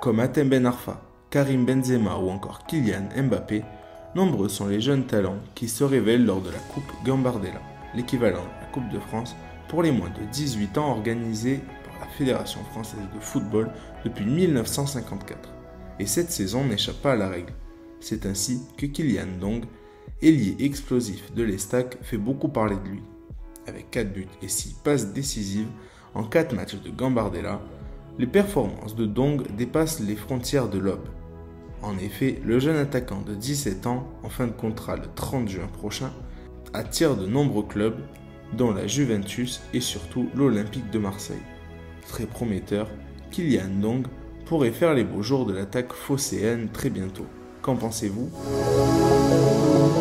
Comme Hatem Ben Arfa, Karim Benzema ou encore Kylian Mbappé, nombreux sont les jeunes talents qui se révèlent lors de la Coupe Gambardella, l'équivalent de la Coupe de France pour les moins de 18 ans organisée par la Fédération française de football depuis 1954. Et cette saison n'échappe pas à la règle. C'est ainsi que Kylian Ndong, ailier explosif de l'Estac, fait beaucoup parler de lui. Avec 4 buts et 6 passes décisives en 4 matchs de Gambardella, les performances de Ndong dépassent les frontières de l'aube. En effet, le jeune attaquant de 17 ans, en fin de contrat le 30 juin prochain, attire de nombreux clubs, dont la Juventus et surtout l'Olympique de Marseille. Très prometteur, Kylian Ndong pourrait faire les beaux jours de l'attaque phocéenne très bientôt. Qu'en pensez-vous ?